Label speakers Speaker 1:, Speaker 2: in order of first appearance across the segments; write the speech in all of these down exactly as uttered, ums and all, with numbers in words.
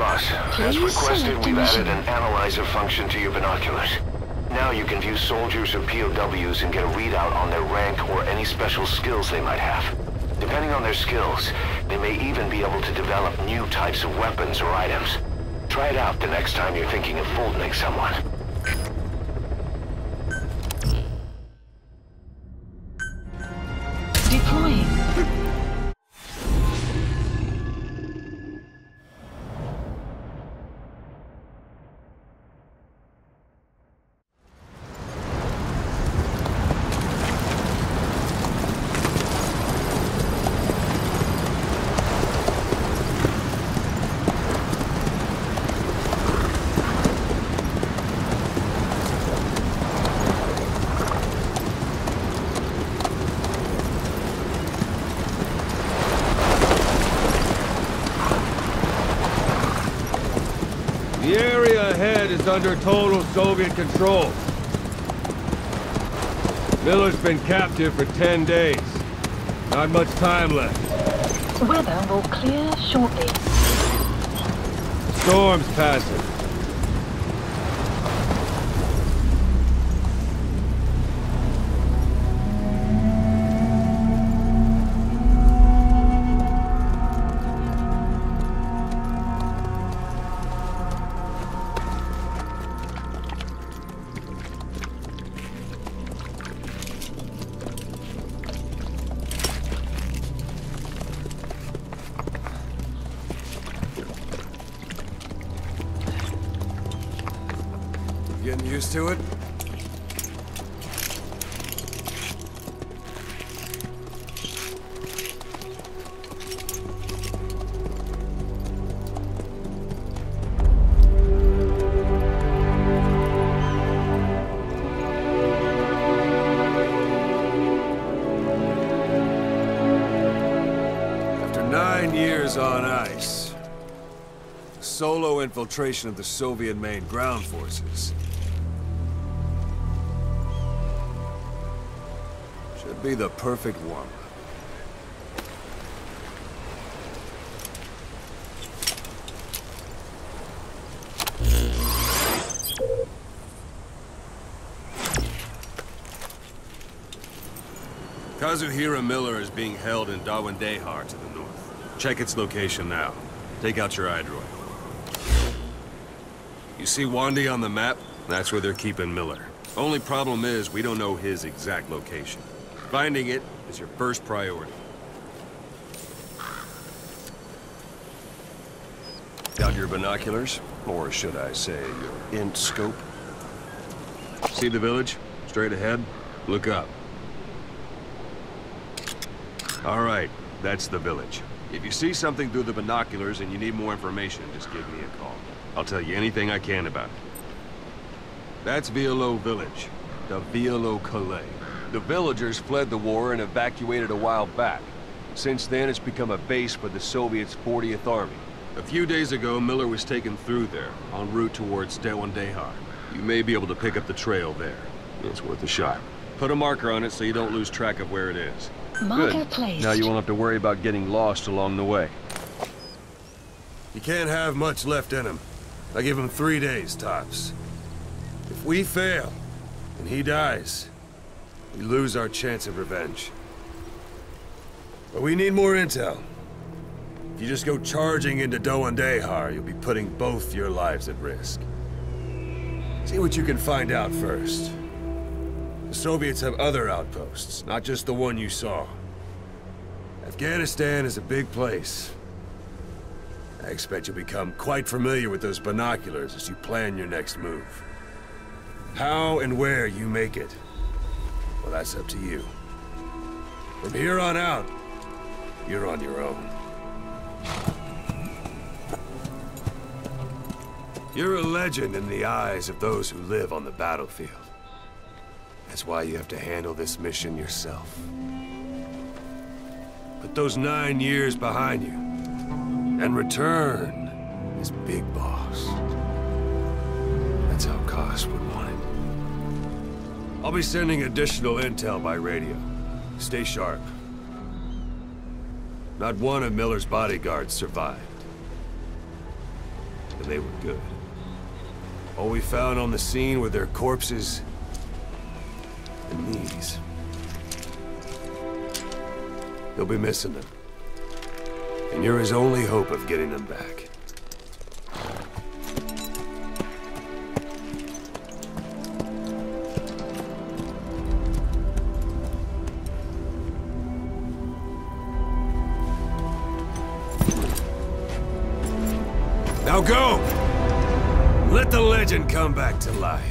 Speaker 1: boss. As requested, we've added an analyzer function to your binoculars. Now you can view soldiers or P O Ws and get a readout on their rank or any special skills they might have. Depending on their skills, they may even be able to develop new types of weapons or items. Try it out the next time you're thinking of Fultoning someone.
Speaker 2: Deploying.
Speaker 3: The area ahead is under total Soviet control. Miller's been captive for ten days. Not much time left.
Speaker 2: Weather will clear shortly.
Speaker 3: Storm's passing.
Speaker 4: Getting used to it? After nine years on ice, solo infiltration of the Soviet main ground forces should be the perfect one. Kazuhira Miller is being held in Dawandehar to the north. Check its location now. Take out your iDroid. You see Wandy on the map? That's where they're keeping Miller. Only problem is, we don't know his exact location. Finding it is your first priority.
Speaker 5: Got your binoculars? Or should I say, your int scope?
Speaker 4: See the village? Straight ahead? Look up. All right, that's the village. If you see something through the binoculars and you need more information, just give me a call. I'll tell you anything I can about it. That's Violo Village, the Violo Calais. The villagers fled the war and evacuated a while back. Since then, it's become a base for the Soviets' fortieth Army. A few days ago, Miller was taken through there, en route towards Dawandehar. You may be able to pick up the trail there. It's worth a shot. Put a marker on it so you don't lose track of where it is.
Speaker 2: Marker placed.
Speaker 5: Now you won't have to worry about getting lost along the way.
Speaker 4: You can't have much left in him. I give him three days, tops. If we fail, and he dies, we lose our chance of revenge. But we need more intel. If you just go charging into Dawandehar, you'll be putting both your lives at risk. See what you can find out first. The Soviets have other outposts, not just the one you saw. Afghanistan is a big place. I expect you'll become quite familiar with those binoculars as you plan your next move. How and where you make it, well, that's up to you. From here on out, you're on your own. You're a legend in the eyes of those who live on the battlefield. That's why you have to handle this mission yourself. Put those nine years behind you, and return as Big Boss. That's how Koss would want it. I'll be sending additional intel by radio. Stay sharp. Not one of Miller's bodyguards survived.
Speaker 5: and they were good. All we found on the scene were their corpses and these. He'll be missing them. And you're his only hope of getting them back. Now go! Let the legend come back to life.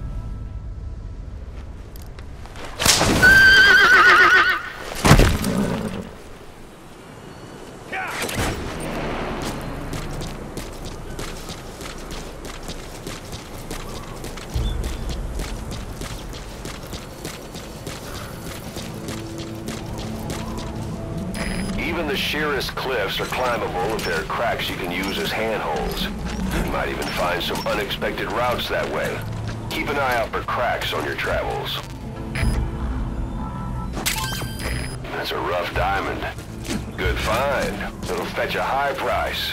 Speaker 1: Even the sheerest cliffs are climbable if there are cracks you can use as handholds. You might even find some unexpected routes that way. Keep an eye out for cracks on your travels. That's a rough diamond. Good find. It'll fetch a high price.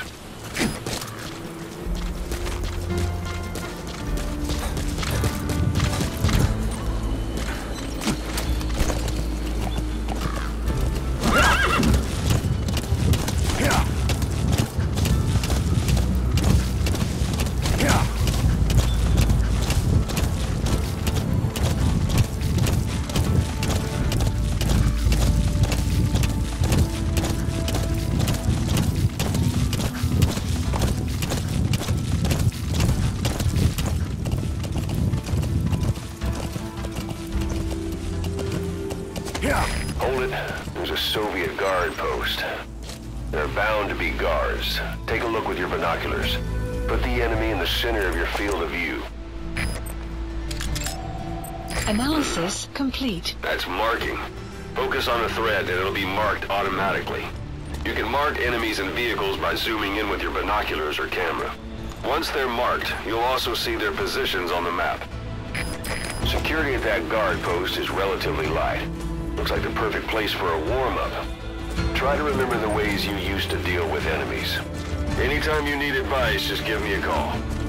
Speaker 1: Hold it. There's a Soviet guard post. There are bound to be guards. Take a look with your binoculars. Put the enemy in the center of your field of view.
Speaker 2: Analysis complete.
Speaker 1: That's marking. Focus on a thread and it'll be marked automatically. You can mark enemies and vehicles by zooming in with your binoculars or camera. Once they're marked, you'll also see their positions on the map. Security at that guard post is relatively light. Looks like the perfect place for a warm-up. Try to remember the ways you used to deal with enemies. Anytime you need advice, just give me a call.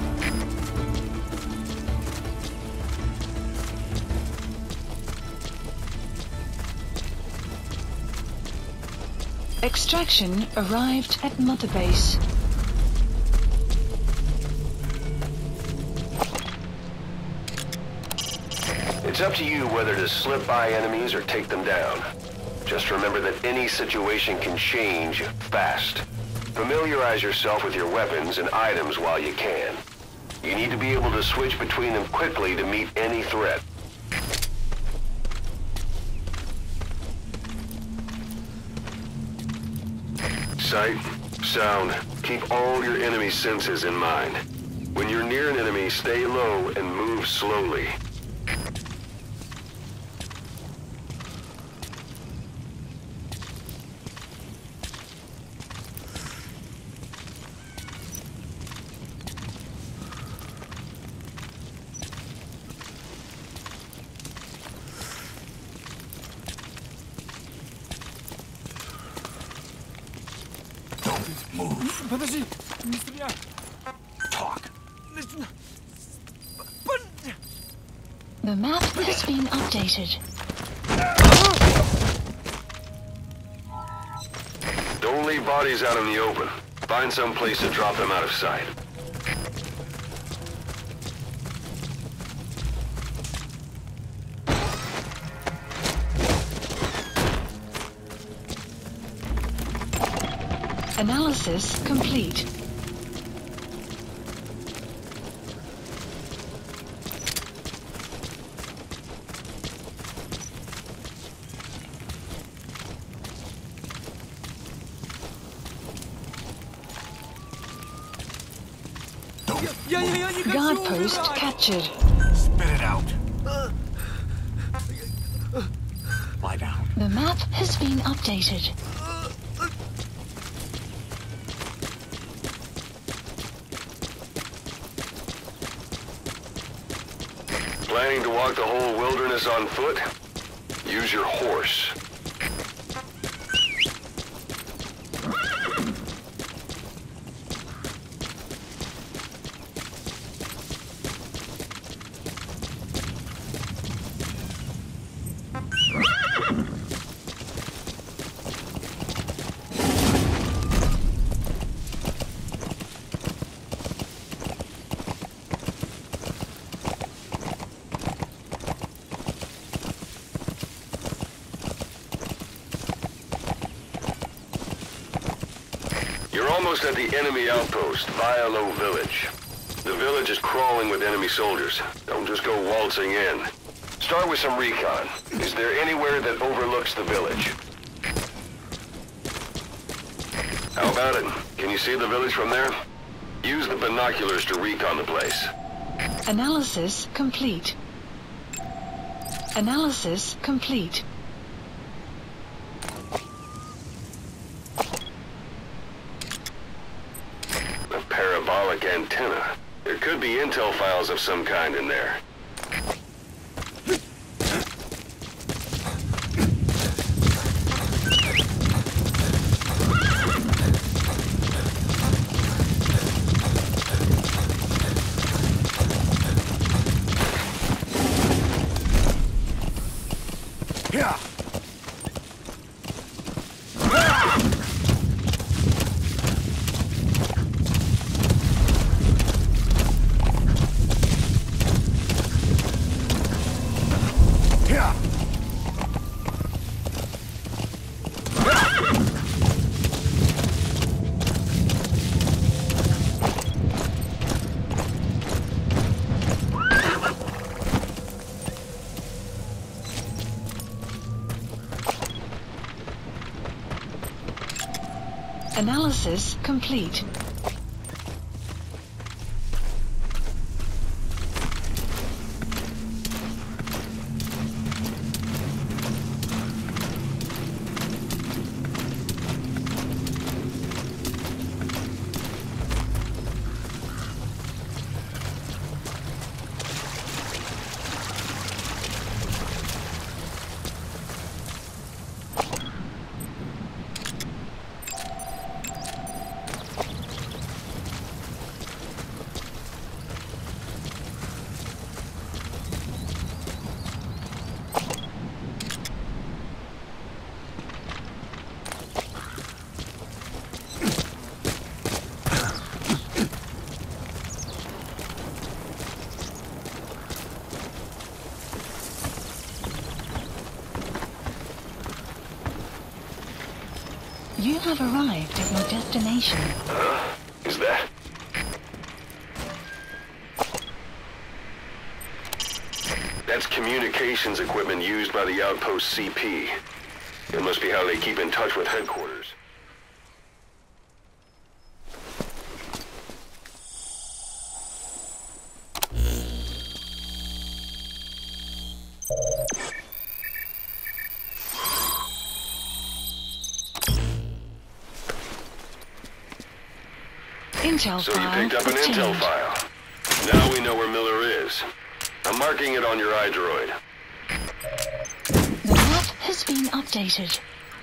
Speaker 2: Extraction arrived at Mother Base.
Speaker 1: It's up to you whether to slip by enemies or take them down. Just remember that any situation can change fast. Familiarize yourself with your weapons and items while you can. You need to be able to switch between them quickly to meet any threat. Sight, sound, keep all your enemy senses in mind. When you're near an enemy, stay low and move slowly.
Speaker 6: Move. Подожди, не стреляй. Talk.
Speaker 2: The map has been updated.
Speaker 1: Don't leave bodies out in the open. Find some place to drop them out of sight.
Speaker 2: Analysis complete. Guard post captured.
Speaker 6: Spit it out. Lie down.
Speaker 2: The map has been updated.
Speaker 1: Planning to walk the whole wilderness on foot? Use your horse. You're almost at the enemy outpost, Violo Village. The village is crawling with enemy soldiers. Don't just go waltzing in. Start with some recon. Is there anywhere that overlooks the village? How about it? Can you see the village from there? Use the binoculars to recon the place.
Speaker 2: Analysis complete. Analysis complete.
Speaker 1: A parabolic antenna. There could be intel files of some kind in there.
Speaker 5: Yeah.
Speaker 2: Analysis complete. You have arrived at your destination.
Speaker 1: Huh? Is that? That's communications equipment used by the outpost C P. It must be how they keep in touch with headquarters.
Speaker 2: Intel
Speaker 1: So you
Speaker 2: file
Speaker 1: picked up an
Speaker 2: obtained.
Speaker 1: intel file. Now we know where Miller is. I'm marking it on your iDroid.
Speaker 2: The map has been updated.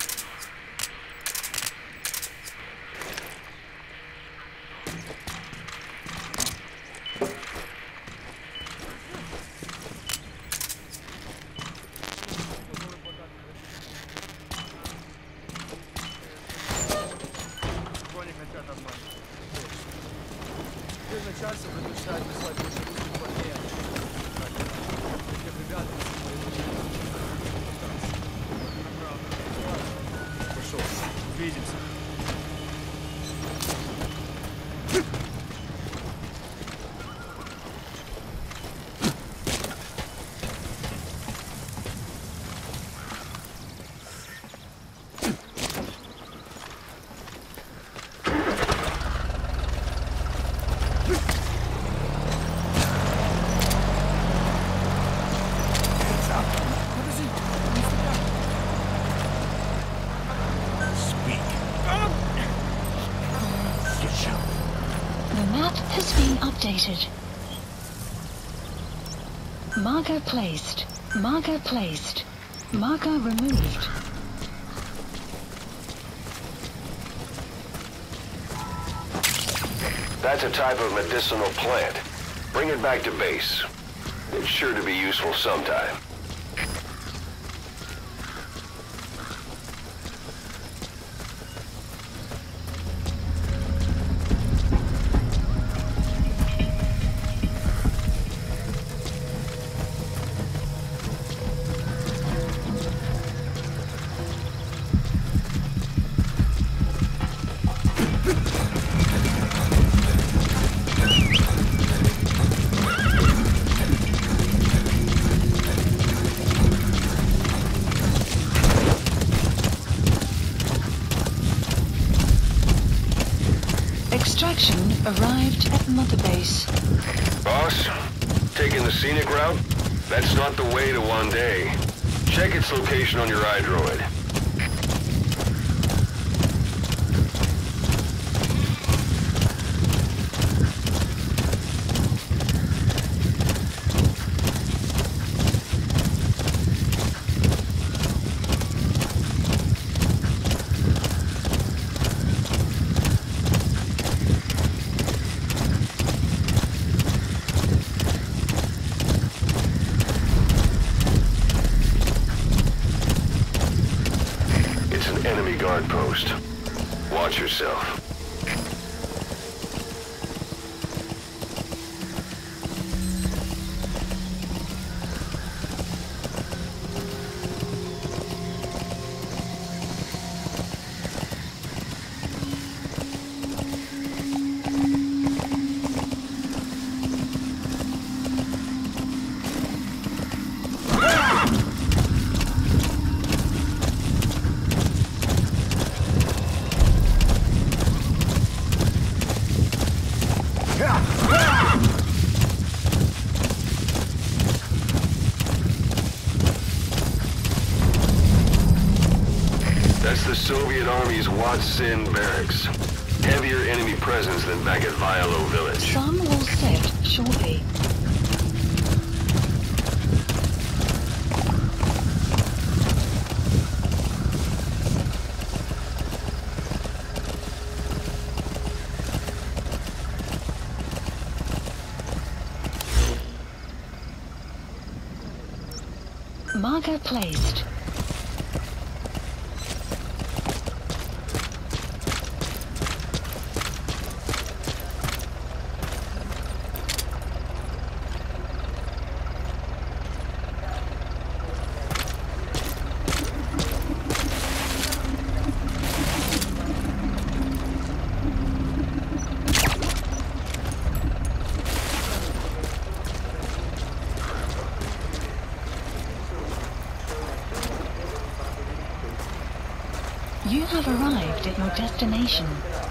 Speaker 2: Updated. Marker placed. Marker placed. Marker removed.
Speaker 1: That's a type of medicinal plant. Bring it back to base. It's sure to be useful sometime.
Speaker 2: Extraction arrived at Mother Base.
Speaker 1: Boss, taking the scenic route? That's not the way to Wande. Check its location on your iDroid. Guard post. Watch yourself. That's the Soviet Army's Wakh Barracks. Heavier enemy presence than back at Violo Village.
Speaker 2: Some will set shortly. Marker placed. You have arrived at your destination.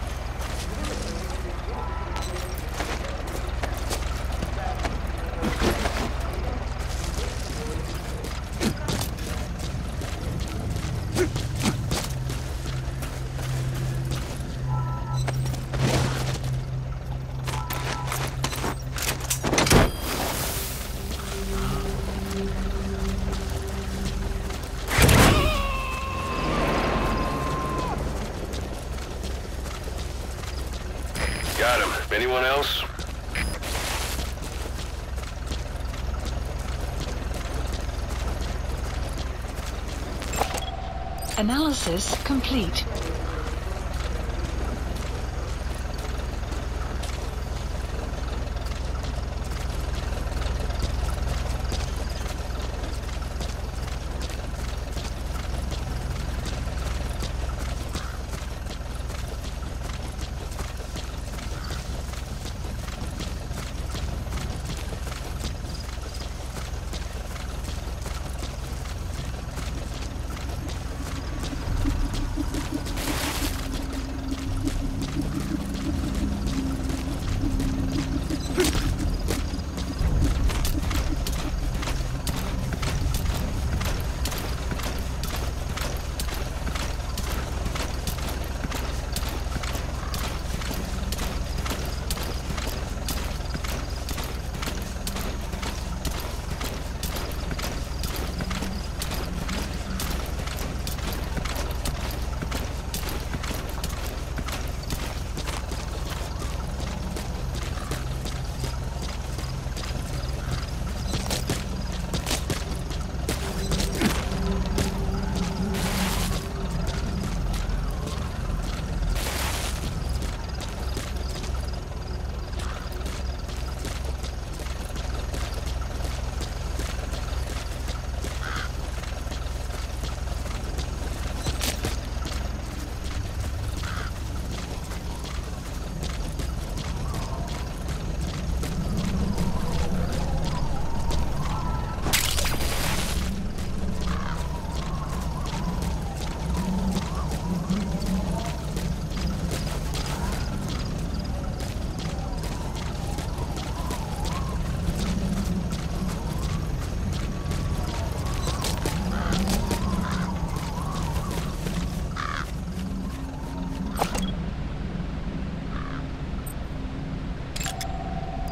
Speaker 1: Got him. Anyone else?
Speaker 2: Analysis complete.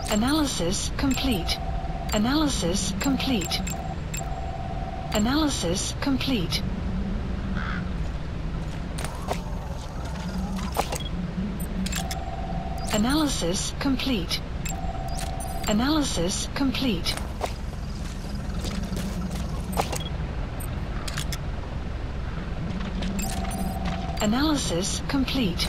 Speaker 2: Analysis complete. Analysis complete. Analysis complete. Analysis complete. Analysis complete. Analysis complete.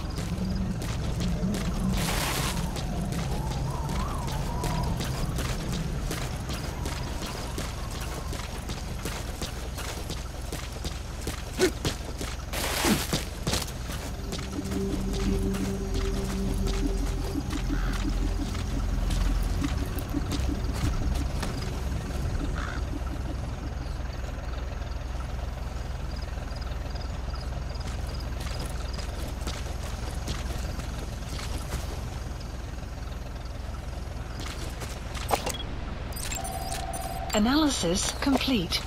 Speaker 2: Analysis complete.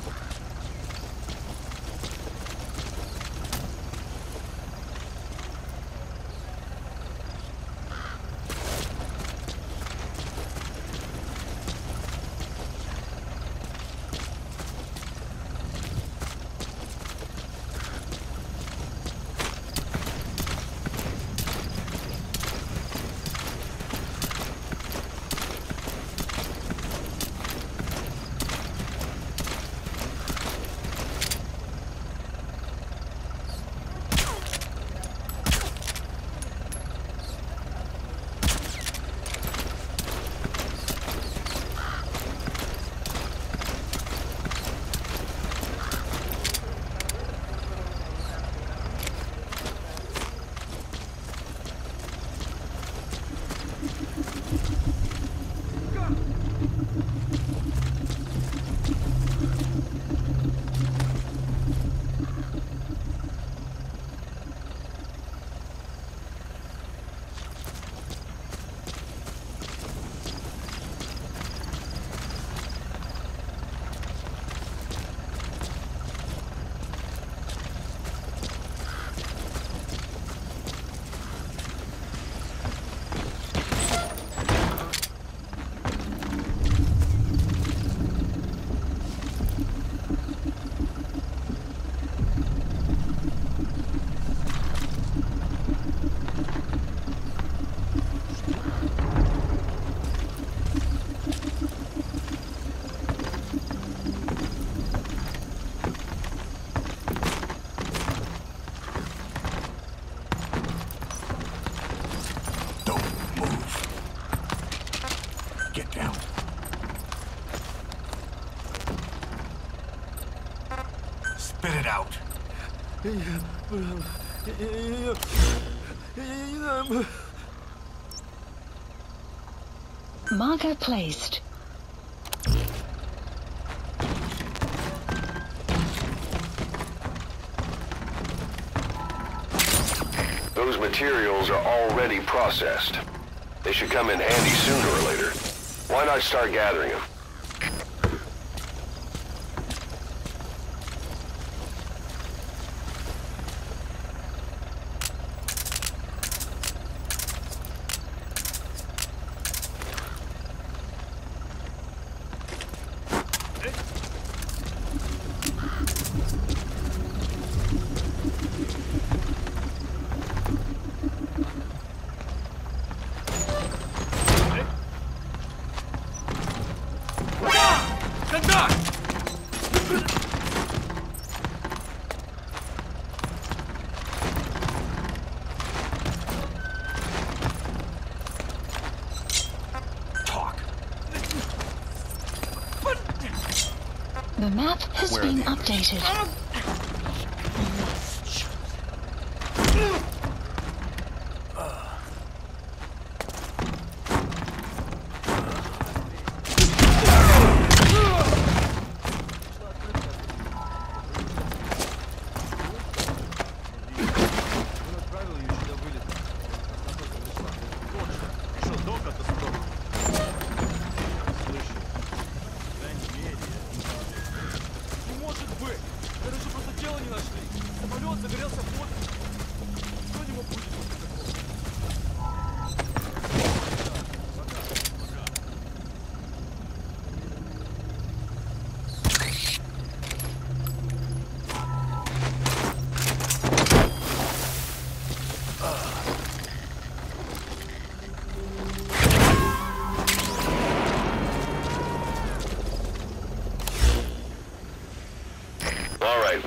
Speaker 6: Spit it out.
Speaker 2: Marker placed.
Speaker 1: Those materials are already processed. They should come in handy sooner or later. Why not start gathering them?
Speaker 2: The map has
Speaker 5: Where are
Speaker 2: been
Speaker 5: the others?
Speaker 2: updated.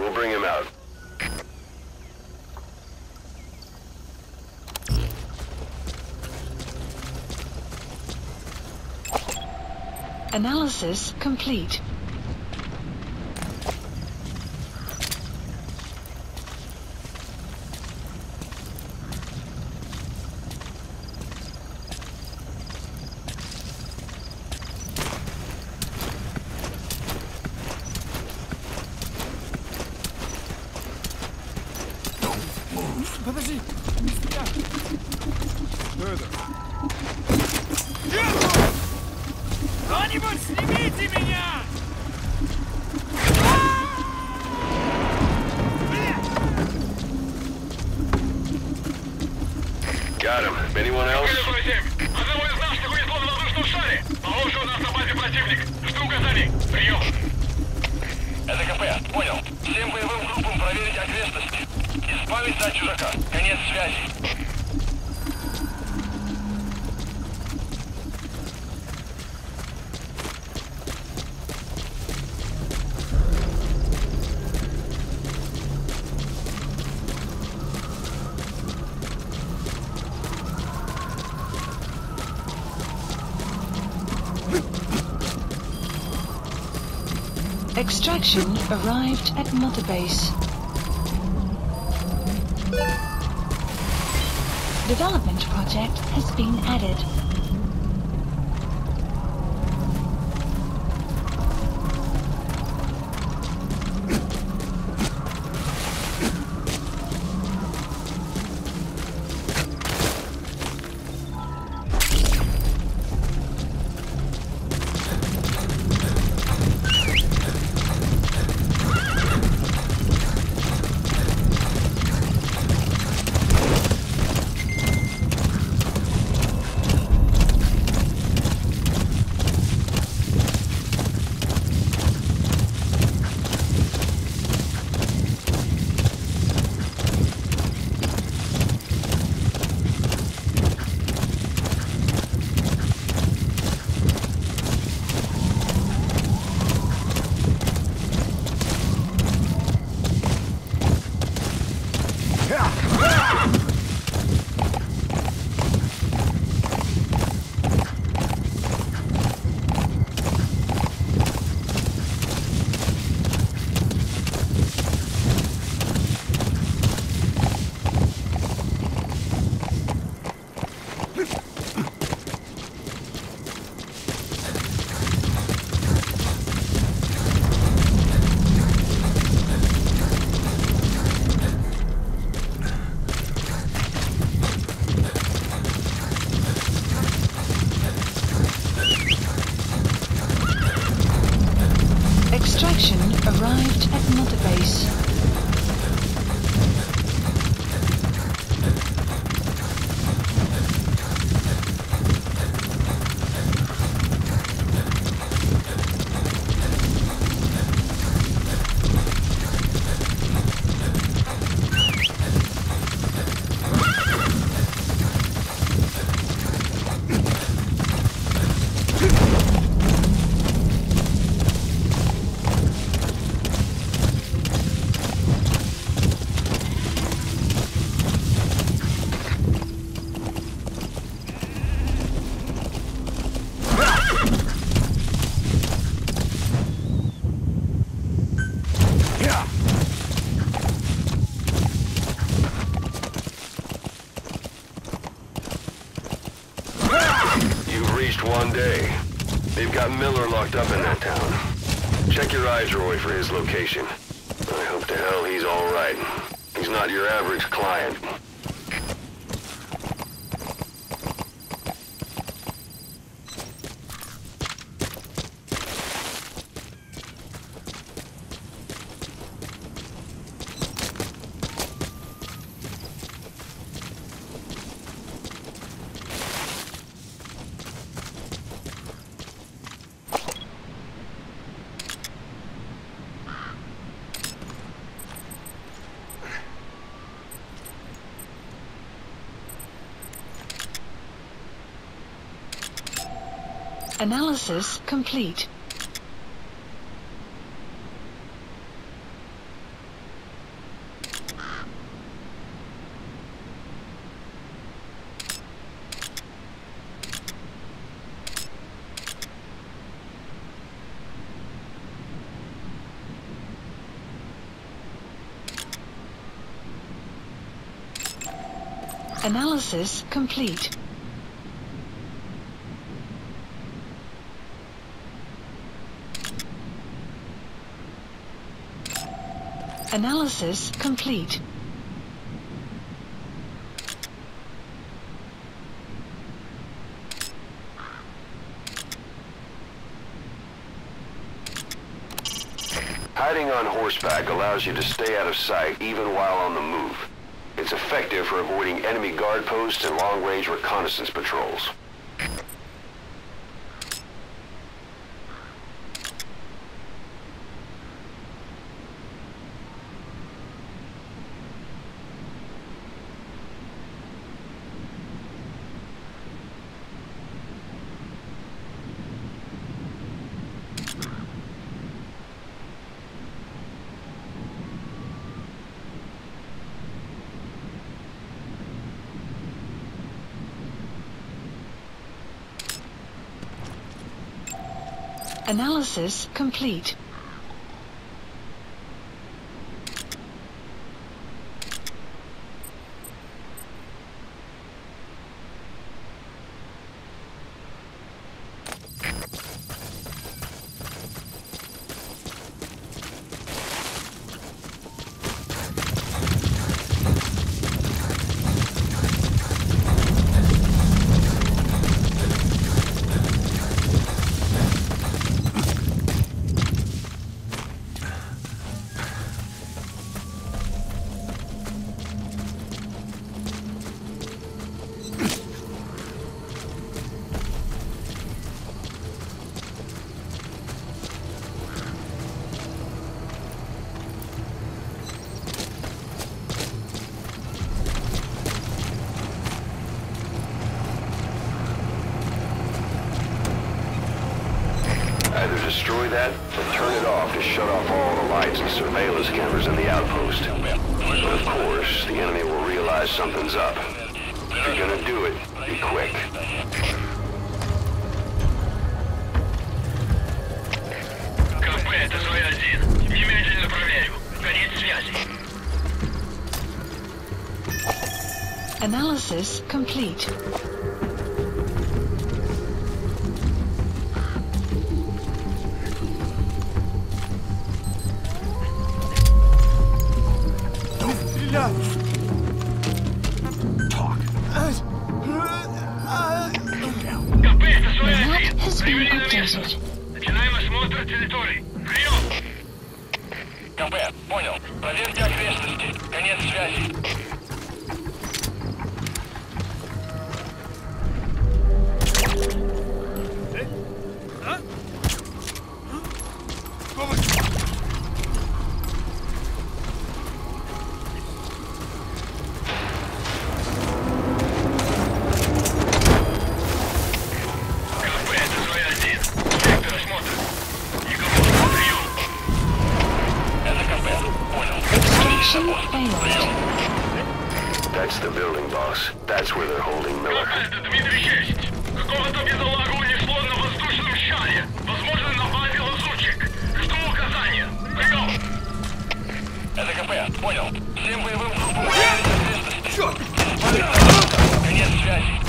Speaker 1: We'll bring him out.
Speaker 2: Analysis complete.
Speaker 6: Подожди!
Speaker 3: Further.
Speaker 6: Кто-нибудь снимите меня!
Speaker 1: Got him. Anyone else?
Speaker 7: Одного из нас повезло на воздушном шаре. Похоже, у нас на базе противник. Жду указаний. Прием. Это КП. Понял. Всем боевым группам проверить окрестности. Избавиться от чужака. Конец связи.
Speaker 2: Extraction arrived at Mother Base. Development project has been added. Extraction arrived at Mother Base.
Speaker 1: One day. They've got Miller locked up in that town. Check your eyes, Roy, for his location. I hope to hell he's all right. He's not your average client.
Speaker 2: Analysis complete. Analysis complete. Analysis complete.
Speaker 1: Hiding on horseback allows you to stay out of sight even while on the move. It's effective for avoiding enemy guard posts and long-range reconnaissance patrols.
Speaker 2: Analysis complete. Either destroy that or turn it off to shut off all the lights and surveillance cameras in the outpost. But of course, the enemy will realize something's up. If you're gonna do it, be quick.
Speaker 7: КП, это злой один. Немедленно проверю. Конец связи.
Speaker 2: Analysis complete.
Speaker 5: Talk.
Speaker 7: КП, это злой
Speaker 2: The
Speaker 7: один.
Speaker 2: map has been
Speaker 7: Привели на место.
Speaker 2: updated.
Speaker 7: Начинаем осмотр территории. Прием! КП, понял. Проверьте окрестности. Конец связи.
Speaker 1: That's the building, boss. That's where they're holding Miller.
Speaker 7: Это Дмитрий шесть. Какого-то бедолагу унесло на воздушном шаре. Возможно, на базе лазутчик. Жду указания. Прием! Это КП, понял. Всем боевым группам проверить окрестности. Конец связи.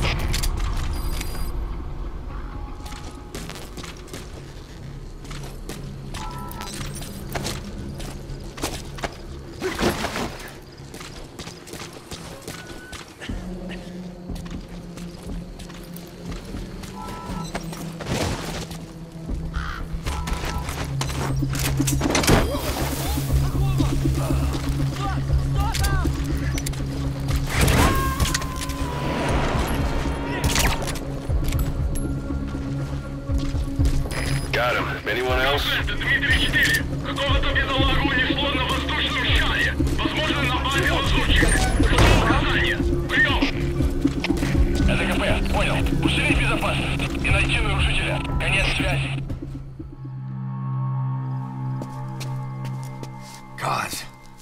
Speaker 1: Got him. Anyone else?
Speaker 7: Это Дмитрий четыре. Какого-то бедолагу унесло на воздушном шаре. Возможно, на базе лазутчик. Жду указания. Прием! Это КП, понял. Усилить безопасность и найти нарушителя. Конец связи.
Speaker 5: God.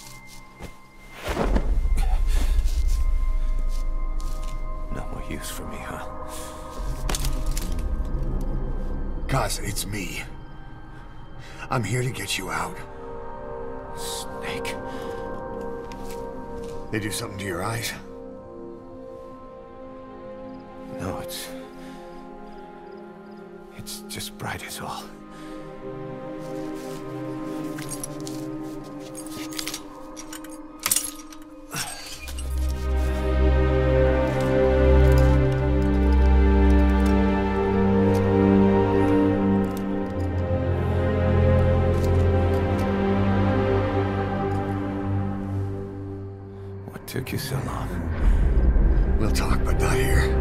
Speaker 5: No more use for me, huh?
Speaker 8: Kaz, it's me. I'm here to get you out.
Speaker 5: Snake.
Speaker 8: They do something to your eyes?
Speaker 5: It's... It's just bright as all. What took you so long?
Speaker 8: We'll talk, but not here.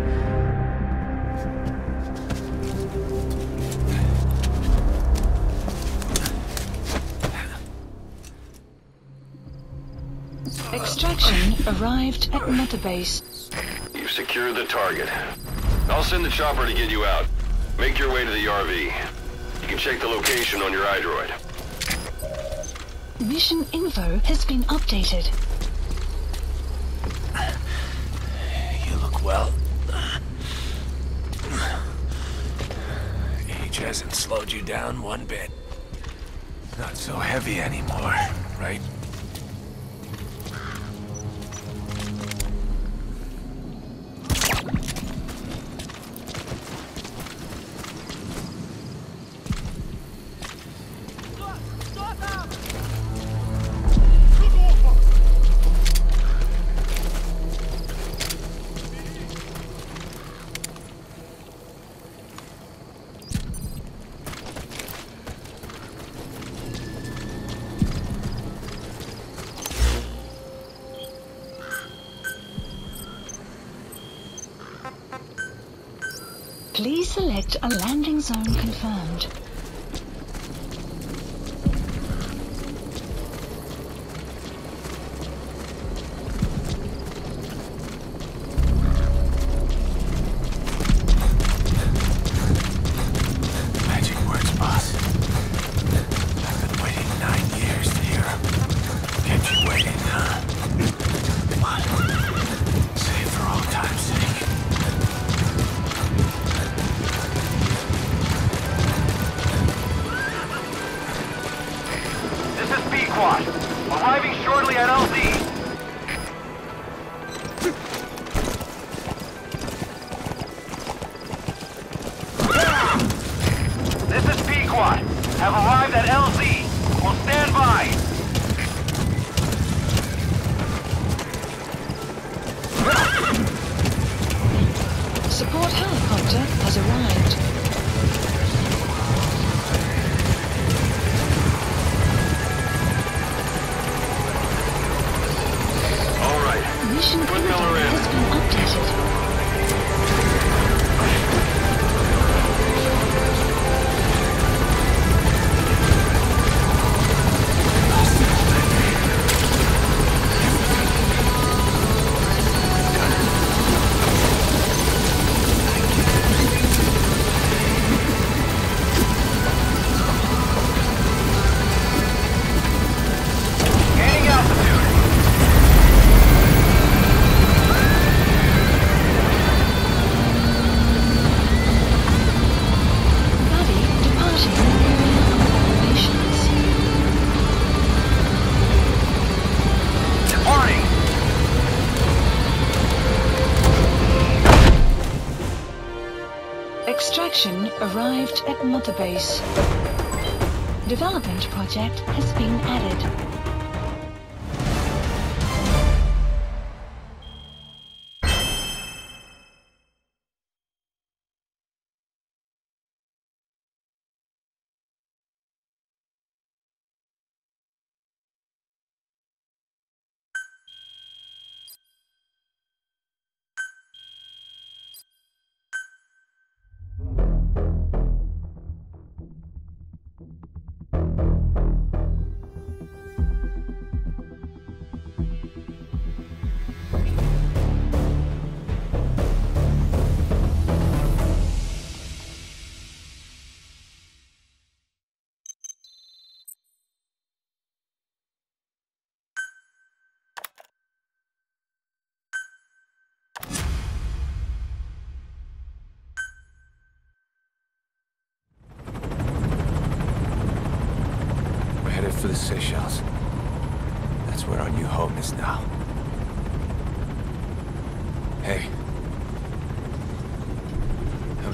Speaker 9: Extraction arrived at Mother Base.
Speaker 2: You've secured the target. I'll send the chopper to get you out. Make your way to the R V. You can check the location on your iDroid.
Speaker 9: Mission info has been updated.
Speaker 5: You look well. Age hasn't slowed you down one bit. Not so heavy anymore, right?
Speaker 9: Please select a landing zone confirmed.
Speaker 5: Magic words, boss. I've been waiting nine years to hear them. Kept you waiting, huh? Come on. Say it for all time's sake.
Speaker 7: Arriving shortly at L Z. This is Pequot. Have arrived at L Z. Will stand by.
Speaker 9: Support helicopter has arrived. Mission
Speaker 2: Put Miller in.
Speaker 9: has been updated. Extraction arrived at Mother Base. Development project has been added.
Speaker 5: For the Seychelles. That's where our new home is now. Hey.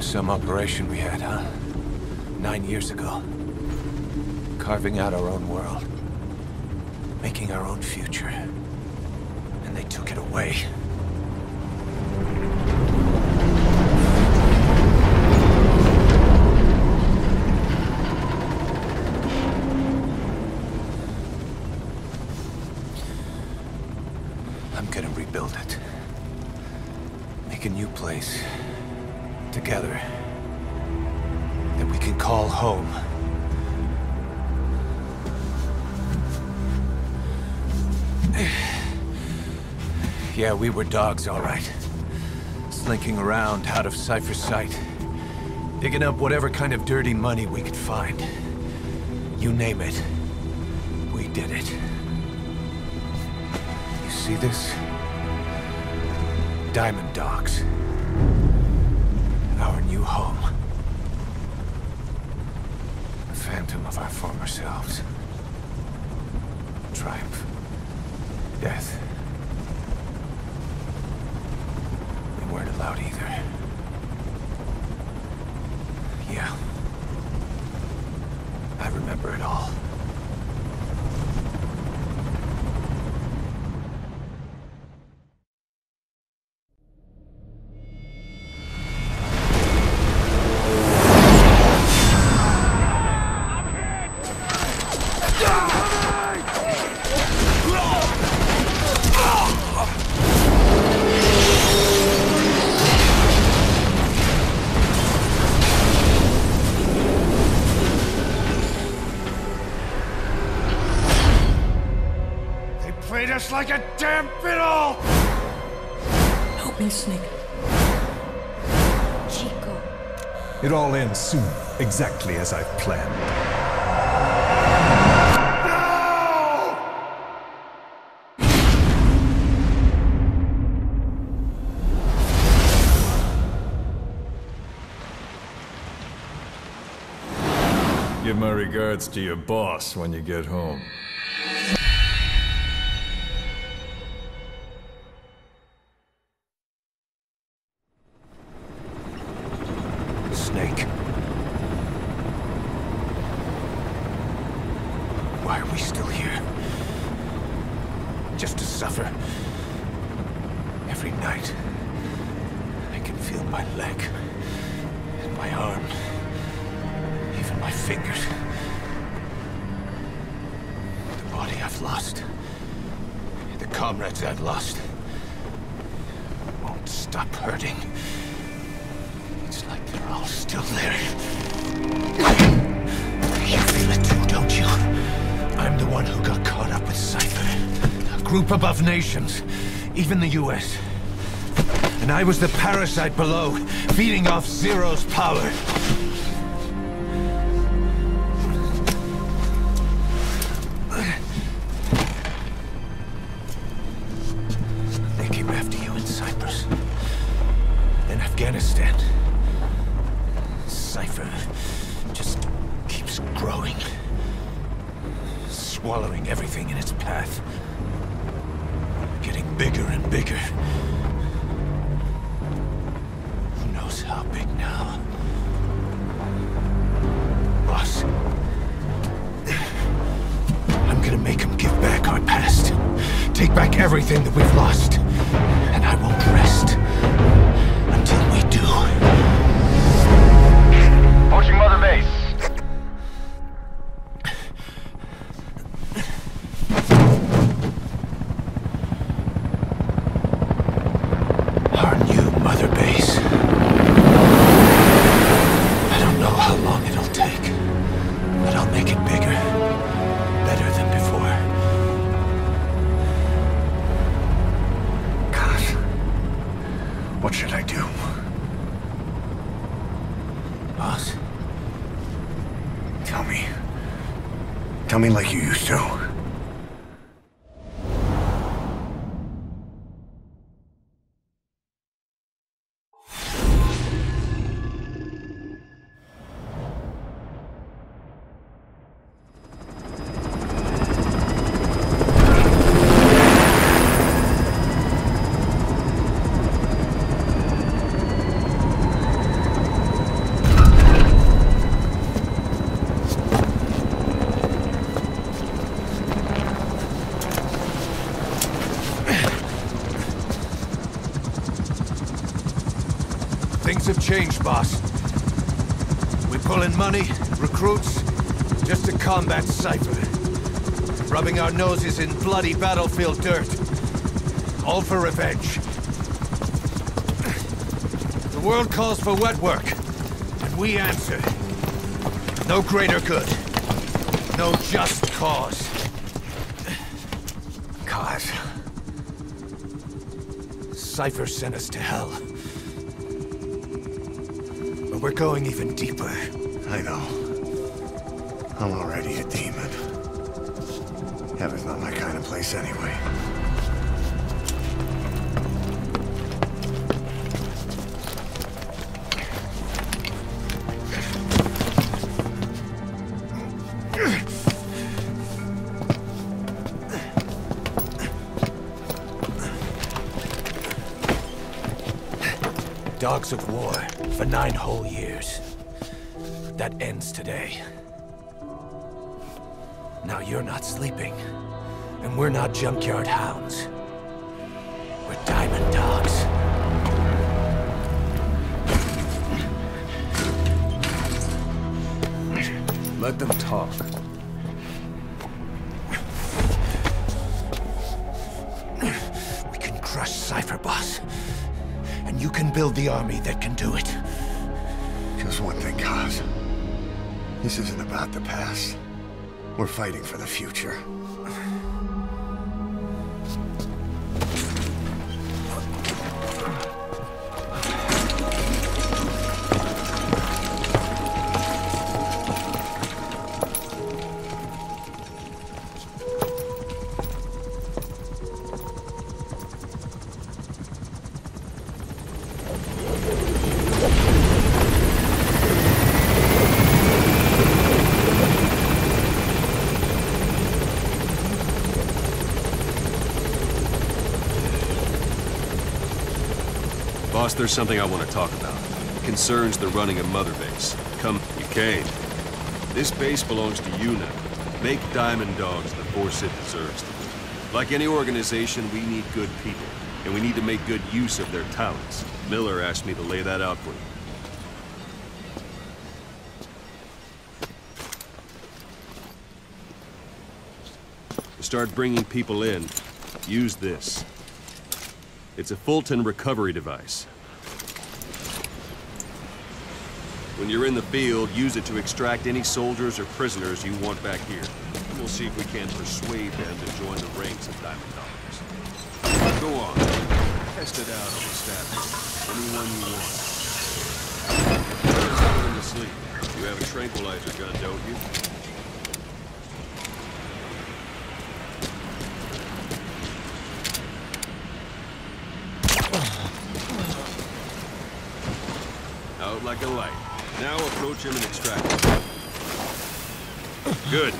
Speaker 5: Some operation we had, huh? Nine years ago. Carving out our own world. Making our own future. And they took it away. I'm gonna rebuild it. Make a new place. Together. That we can call home. Yeah, we were dogs, all right. Slinking around out of Cypher's sight. Digging up whatever kind of dirty money we could find. You name it. We did it. You see this? Diamond Dogs. Our new home. A phantom of our former selves. Triumph. Death. We weren't allowed either. Yeah. I remember it all.
Speaker 6: Just like a damn fiddle!
Speaker 10: Help me, Snake. Chico.
Speaker 11: It all ends soon, exactly as I've planned. No! Give my regards to your boss when you get home.
Speaker 5: Why are we still here? Just to suffer. Every night, I can feel my leg, and my arm, even my fingers. The body I've lost, the comrades I've lost, won't stop hurting. It's like they're all still there. You feel it too, don't you? I'm the one who got caught up with Cypher. A group above nations, even the U S. And I was the parasite below, feeding off Zero's power. They came after you in Cyprus. In Afghanistan. Cypher just keeps growing. Swallowing everything in its path. Getting bigger and bigger. Who knows how big now? Boss. I'm gonna make him give back our past. Take back everything that we've lost. And I won't rest until we do.
Speaker 7: Approaching Mother Base.
Speaker 8: What should I do?
Speaker 5: Boss?
Speaker 8: Tell me. Tell me like you used to.
Speaker 5: Things have changed, boss. We pull in money, recruits, just to combat Cypher. Rubbing our noses in bloody battlefield dirt. All for revenge. The world calls for wet work, and we answer. No greater good. No just cause. Cause. Cypher sent us to hell. But we're going even deeper.
Speaker 8: I know. I'm already a demon. Heaven's not my kind of place anyway.
Speaker 5: Dogs of war for nine whole years. That ends today. Now you're not sleeping, and we're not junkyard hounds. We're diamond dogs.
Speaker 4: Let them talk.
Speaker 5: We can crush Cypher, boss. And you can build the army that can do it.
Speaker 8: Just one thing, Kaz. This isn't about the past. We're fighting for the future.
Speaker 4: Boss, there's something I want to talk about. It concerns the running of Mother Base. Come, you came. This base belongs to you now. Make Diamond Dogs the force it deserves to be. Like any organization, we need good people, and we need to make good use of their talents. Miller asked me to lay that out for you. To start bringing people in, use this. It's a Fulton Recovery device. When you're in the field, use it to extract any soldiers or prisoners you want back here. And we'll see if we can persuade them to join the ranks of Diamond Dogs. Go on. Test it out on the staff. Anyone you want. Put them to sleep. You have a tranquilizer gun, don't you? Out like a light. Now approach him and extract him. Good.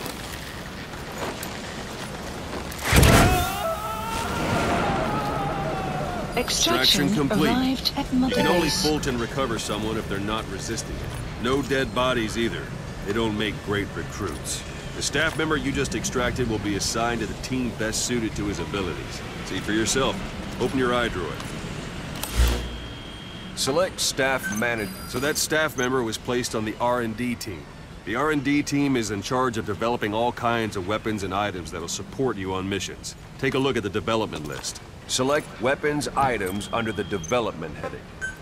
Speaker 9: Extraction,
Speaker 4: Extraction complete.
Speaker 9: Arrived at Mother
Speaker 4: You can only
Speaker 9: Base.
Speaker 4: Fulton recover someone if they're not resisting it. No dead bodies either. They don't make great recruits. The staff member you just extracted will be assigned to the team best suited to his abilities. See for yourself. Open your eye droid. Select staff manager. So that staff member was placed on the R and D team. The R and D team is in charge of developing all kinds of weapons and items that'll support you on missions. Take a look at the development list. Select weapons items under the development heading.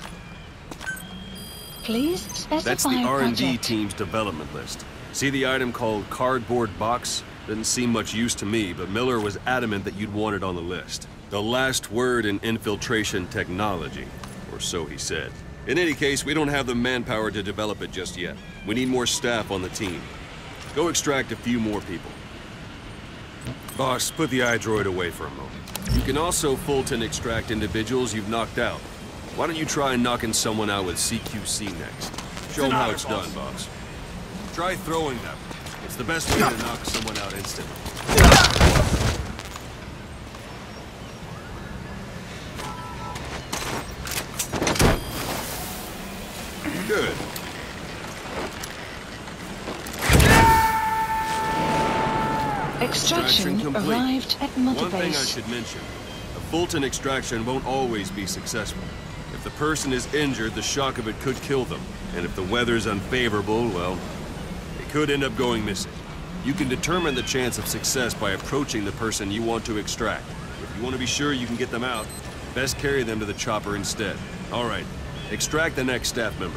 Speaker 9: Please specify
Speaker 4: That's the R and D
Speaker 9: project.
Speaker 4: team's development list. See the item called cardboard box? Didn't seem much use to me, but Miller was adamant that you'd want it on the list. The last word in infiltration technology. Or so he said. In any case, we don't have the manpower to develop it just yet. We need more staff on the team. Go extract a few more people. Boss, put the iDroid away for a moment. You can also Fulton extract individuals you've knocked out. Why don't you try knocking someone out with C Q C next? Show them how it's done, boss. Try throwing them. It's the best way to knock someone out instantly. Good.
Speaker 9: Extraction
Speaker 4: complete.
Speaker 9: arrived at Mother
Speaker 4: One thing I
Speaker 9: Base.
Speaker 4: should mention. A Fulton extraction won't always be successful. If If the person is injured, the shock of it could kill them. And if the weather's unfavorable, well, they could end up going missing. You can determine the chance of success by approaching the person you want to extract. If you want to be sure you can get them out, best carry them to the chopper instead. All right, extract the next staff member.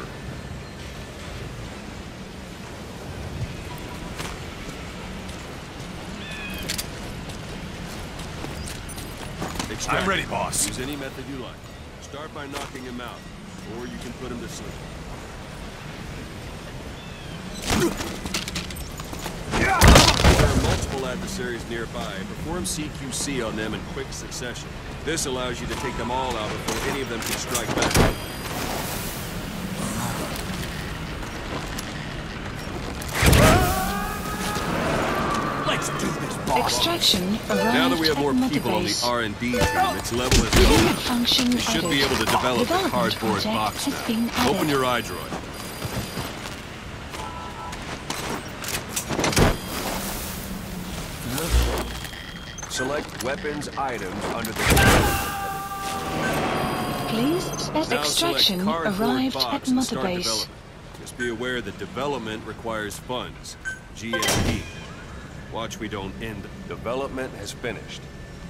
Speaker 4: Extract.
Speaker 5: I'm ready, boss.
Speaker 4: Use any method you like. Start by knocking him out, or you can put him to sleep. There are multiple adversaries nearby. Perform C Q C on them in quick succession. This allows you to take them all out before any of them can strike back.
Speaker 5: Let's do this, boss.
Speaker 9: Extraction arrived
Speaker 4: Now that we have more
Speaker 9: at
Speaker 4: people on the
Speaker 9: Motorbase.
Speaker 4: R and D team, its level is
Speaker 9: Unit
Speaker 4: low.
Speaker 9: function
Speaker 4: You should be
Speaker 9: added.
Speaker 4: able to develop the
Speaker 9: Development
Speaker 4: cardboard
Speaker 9: project
Speaker 4: box
Speaker 9: has been
Speaker 4: now.
Speaker 9: added.
Speaker 4: Open your iDroid. Select weapons items under the
Speaker 9: Please, as
Speaker 4: Now
Speaker 9: extraction
Speaker 4: select cardboard
Speaker 9: arrived
Speaker 4: box
Speaker 9: at
Speaker 4: and start
Speaker 9: Motorbase.
Speaker 4: development. Just be aware that development requires funds. G M P. Watch we don't end. Development has finished.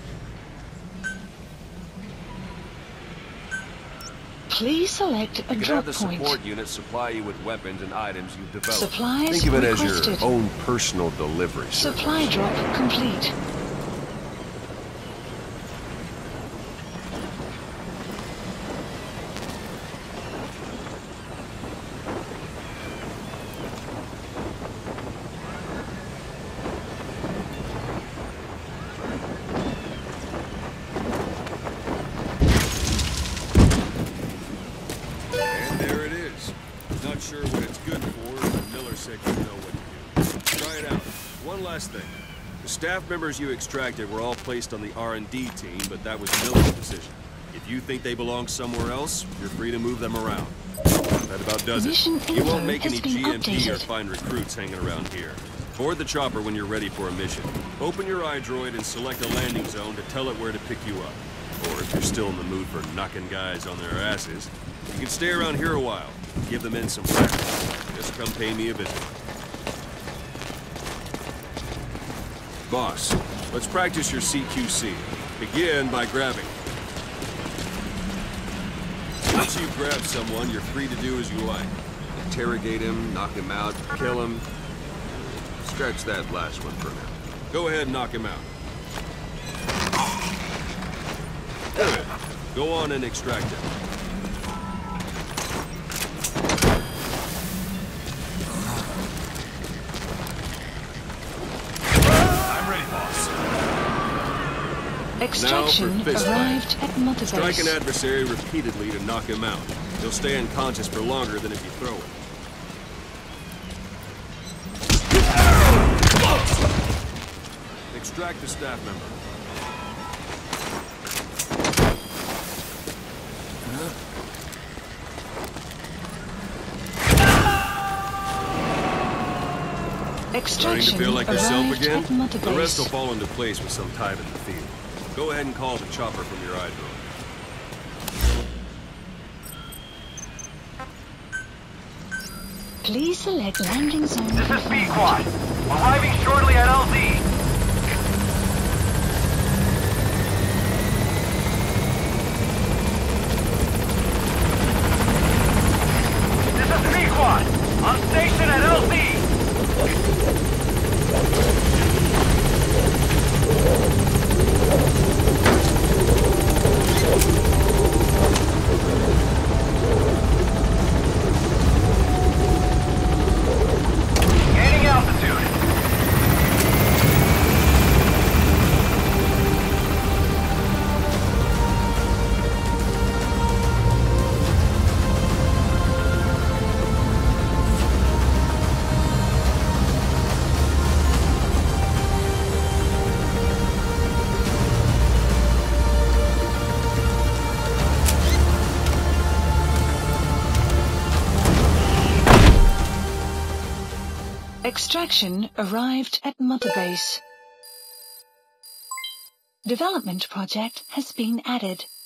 Speaker 9: Please select a
Speaker 4: You can
Speaker 9: drop
Speaker 4: have the
Speaker 9: point.
Speaker 4: support unit supply you with weapons and items you've developed.
Speaker 9: Supplies
Speaker 4: Think of it as
Speaker 9: requested.
Speaker 4: your own personal delivery service.
Speaker 9: Supply drop complete.
Speaker 4: And there it is. Not sure what it's good for, but Miller said you know what to do. Try it out. One last thing. The staff members you extracted were all placed on the R and D team, but that was Miller's decision. If you think they belong somewhere else, you're free to move them around. That about does it.
Speaker 9: Mission
Speaker 4: You won't
Speaker 9: info
Speaker 4: make
Speaker 9: has
Speaker 4: any
Speaker 9: been
Speaker 4: G M P or
Speaker 9: updated.
Speaker 4: find recruits hanging around here. Board the chopper when you're ready for a mission. Open your iDroid and select a landing zone to tell it where to pick you up. Or if you're still in the mood for knocking guys on their asses, you can stay around here a while. Give the men some practice. Just come pay me a visit. Boss, let's practice your C Q C. Begin by grabbing. Once you grab someone, you're free to do as you like. Interrogate him, knock him out, kill him. Scratch that last one for now. Go ahead and knock him out. Good. Go on and extract him.
Speaker 5: I'm ready, boss.
Speaker 9: Extraction
Speaker 4: Now for fist
Speaker 9: arrived at Motorbase.
Speaker 4: Strike an adversary repeatedly to knock him out. He'll stay unconscious for longer than if you throw him. Extract the staff member. Starting
Speaker 9: Extraction
Speaker 4: to feel like yourself
Speaker 9: arrived
Speaker 4: again?
Speaker 9: at Motorbase.
Speaker 4: The rest will fall into place with some time in the field. Go ahead and call the chopper from your iDroid.
Speaker 9: Please select landing zone.
Speaker 7: This is B Quad. Arriving shortly at L Z. This is B Quad. On station at L Z. Gaining altitude.
Speaker 9: Extraction arrived at Motorbase. Development project has been added.